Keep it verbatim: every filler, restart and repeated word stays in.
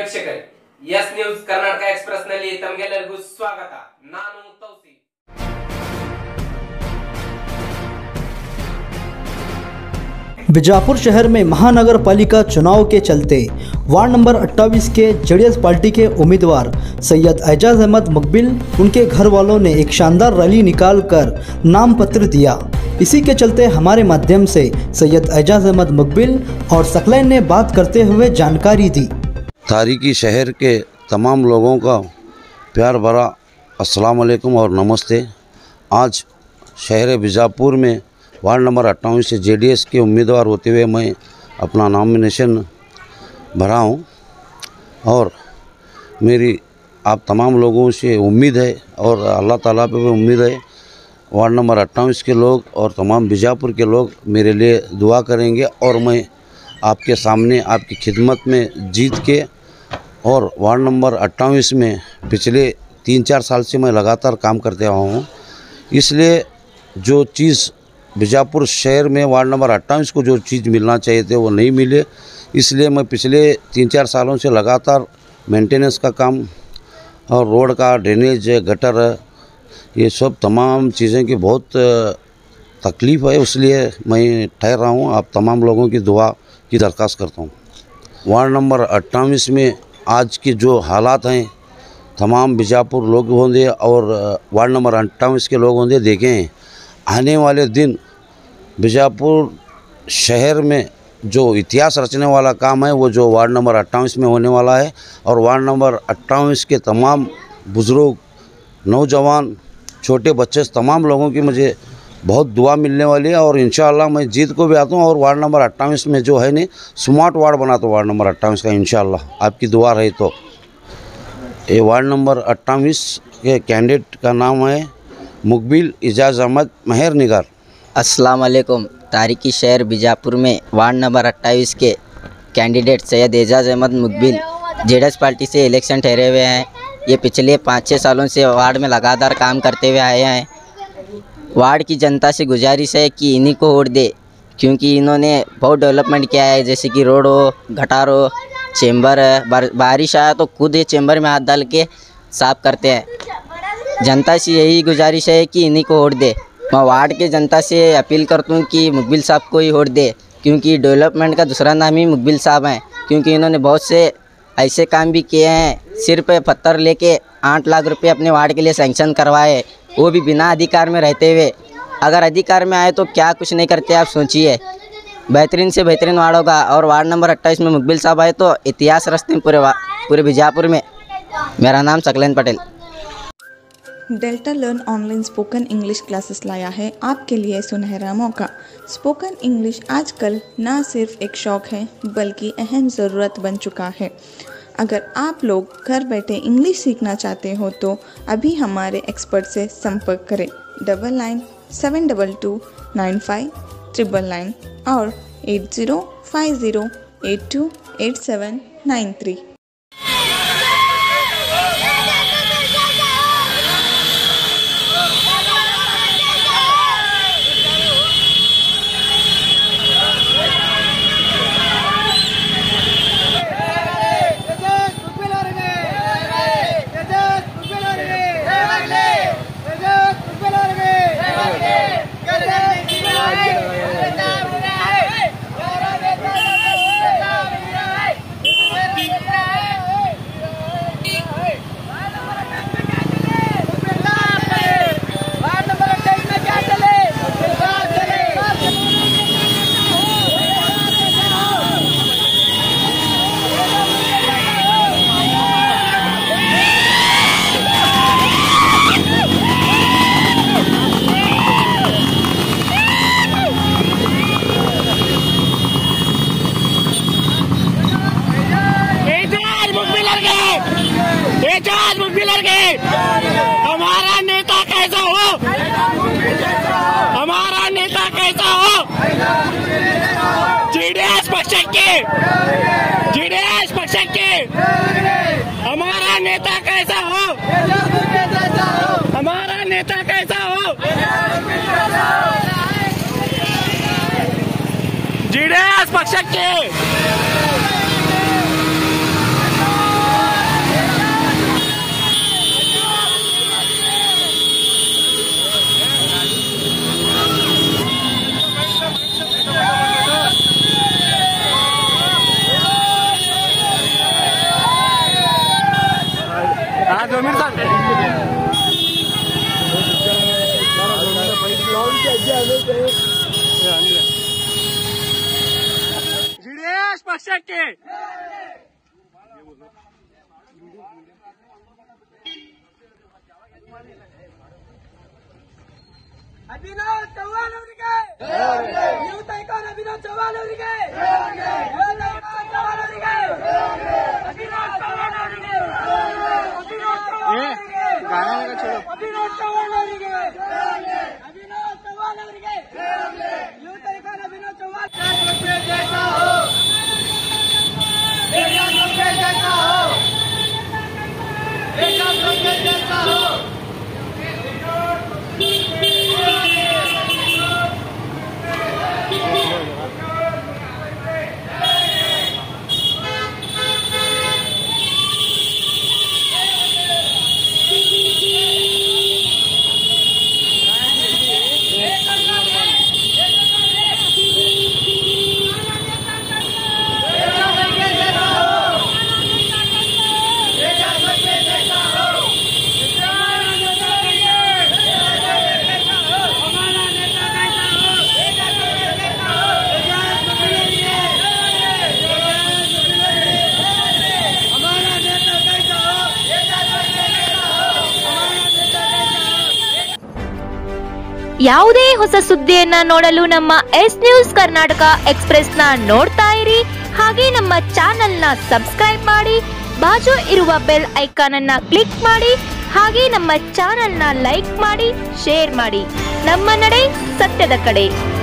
ವೀಕ್ಷಕರೇ, S news Karnataka express ನಲ್ಲಿ ತಮಗೆಲ್ಲರಿಗೂ ಸ್ವಾಗತ. ನಾನು ತೌಸಿ. बीजापुर शहर में महानगर पालिका चुनाव के चलते वार्ड नंबर अट्ठाईस के जेडीएस पार्टी के उम्मीदवार सैयद एजाज अहमद मुकबिल उनके घर वालों ने एक शानदार रैली निकालकर नाम पत्र दिया. इसी के चलते हमारे माध्यम से सैयद एजाज अहमद मुकबिल और सकलैन ने बात करते हुए जानकारी दी. तारीखी शहर के तमाम लोगों का प्यार भरा अस्सलाम वालेकुम और नमस्ते. आज शहर बीजापुर में वार्ड नंबर अट्ठाईस से जेडीएस के उम्मीदवार होते हुए मैं अपना नॉमिनेशन भरा हूँ और मेरी आप तमाम लोगों से उम्मीद है और अल्लाह ताला पे भी उम्मीद है, वार्ड नंबर अट्ठाईस के लोग और तमाम बीजापुर के लोग मेरे लिए दुआ करेंगे और मैं आपके सामने आपकी खिदमत में जीत के और वार्ड नंबर अट्ठाईस में पिछले तीन चार साल से मैं लगातार काम करते रहा हूँ. इसलिए जो चीज़ बीजापुर शहर में वार्ड नंबर अट्ठाईस को जो चीज़ मिलना चाहिए थे वो नहीं मिले, इसलिए मैं पिछले तीन चार सालों से लगातार मेंटेनेंस का काम और रोड का ड्रेनेज गटर ये सब तमाम चीज़ें की बहुत तकलीफ़ है, इसलिए मैं ठहर रहा हूँ. आप तमाम लोगों की दुआ की दरख्वास्त करता हूँ. वार्ड नंबर अट्ठाईस में आज के जो हालात हैं तमाम बीजापुर लोग होंगे और वार्ड नंबर अट्ठाईस के लोग होंगे देखें. आने वाले दिन बीजापुर शहर में जो इतिहास रचने वाला काम है वो जो वार्ड नंबर अट्ठाईस में होने वाला है और वार्ड नंबर अट्ठाईस के तमाम बुज़ुर्ग, नौजवान, छोटे बच्चे तमाम लोगों की मुझे बहुत दुआ मिलने वाली है और इंशाअल्लाह मैं जीत को भी आता हूँ. और वार्ड नंबर अट्ठाईस में जो है नहीं स्मार्ट वार्ड बनाता हूँ वार्ड नंबर अट्ठाईस का इंशाअल्लाह, आपकी दुआ रही तो. ये वार्ड नंबर अट्ठाईस के कैंडिडेट का नाम है मुकबिल एजाज अहमद महर निगार. अस्सलाम वालेकुम. तारीखी शहर बीजापुर में वार्ड नंबर अट्ठाईस के candidate Syed Ejaz Ahmed Muqbil JDS party से इलेक्शन ठहरे हुए हैं. ये पिछले पाँच छः सालों से वार्ड में लगातार काम करते हुए आए हैं. वार्ड की जनता से गुजारिश है कि इन्हीं को वोट दे, क्योंकि इन्होंने बहुत डेवलपमेंट किया है, जैसे कि रोड हो, गटार हो, चेंबर है. बारिश आया तो खुद ये चेंबर में हाथ डाल के साफ़ करते हैं. जनता से यही गुजारिश है कि इन्हीं को वोट दे. मैं वार्ड के जनता से अपील करता हूँ कि मुकबिल साहब को ही वोट दे, क्योंकि डेवलपमेंट का दूसरा नाम ही मुकबिल साहब हैं. क्योंकि इन्होंने बहुत से ऐसे काम भी किए हैं, सिर्फ पत्थर लेके आठ लाख रुपए अपने वार्ड के लिए सैंक्शन करवाए, वो भी बिना अधिकार में रहते हुए. अगर अधिकार में आए तो क्या कुछ नहीं करते आप सोचिए. बेहतरीन से बेहतरीन वार्ड होगा और वार्ड नंबर अट्ठाईस में मुकबिल साहब आए तो इतिहास रचते हैं पूरे पूरे बीजापुर में. मेरा नाम Saqlain Patel. Delta learn online spoken English classes लाया है आपके लिए सुनहरा मौका. स्पोकन इंग्लिश आजकल ना सिर्फ एक शौक़ है बल्कि अहम ज़रूरत बन चुका है. अगर आप लोग घर बैठे इंग्लिश सीखना चाहते हो तो अभी हमारे एक्सपर्ट से संपर्क करें. Double nine seven double two nine five triple nine और eight zero five zero eight two eight seven nine three. हमारा नेता कैसा हो, हमारा नेता कैसा हो, जेडीएस पक्ष के, जेडीएस पक्ष के हमारा नेता कैसा हो, हमारा नेता कैसा हो, जेडीएस पक्ष के ಪಕ್ಷಕ್ಕೆ ಅಭಿನವ್ ಚವ್ಹಾಣ್ ಅವರಿಗೆ ಯೂತ್ ಐಕಾನ್ ಅಭಿನವ್ ಚವ್ಹಾಣ್ ಅವರಿಗೆ ಚವ್ಹಾಣ್ ಅವರಿಗೆ ಅಭಿನವ್ ಚವ್ಹಾಣ್ ಅವರಿಗೆ ಅಭಿನವ್ ಚವ್ಹಾಣ್ ಅವರಿಗೆ ಅಭಿನವ್ ಚವ್ಹಾಣ್ ಅವರಿಗೆ ಯೂತ್ ಐಕಾನ್ ಅಭಿನವ್ ಚವ್ಹಾಣ್ जैसा हो बेटा सबके जैसा हो बेटा सबके जैसा हो ಯಾವುದೇ ಹೊಸ ಸುದ್ದಿಯನ್ನ ನೋಡಲು ನಮ್ಮ ಎಸ್ ನ್ಯೂಸ್ ಕರ್ನಾಟಕ ಎಕ್ಸ್‌ಪ್ರೆಸ್ ನ ನೋಡ್ತಾ ಇರಿ. ಹಾಗೆ ನಮ್ಮ ಚಾನೆಲ್ ನ ಸಬ್ಸ್ಕ್ರೈಬ್ ಮಾಡಿ, ಬಾಜು ಇರುವ ಬೆಲ್ ಐಕಾನ್ ಅನ್ನ ಕ್ಲಿಕ್ ಮಾಡಿ. ಹಾಗೆ ನಮ್ಮ ಚಾನೆಲ್ ನ ಲೈಕ್ ಮಾಡಿ, ಶೇರ್ ಮಾಡಿ. ನಮ್ಮ ನಡೆ ಸತ್ಯದ ಕಡೆ.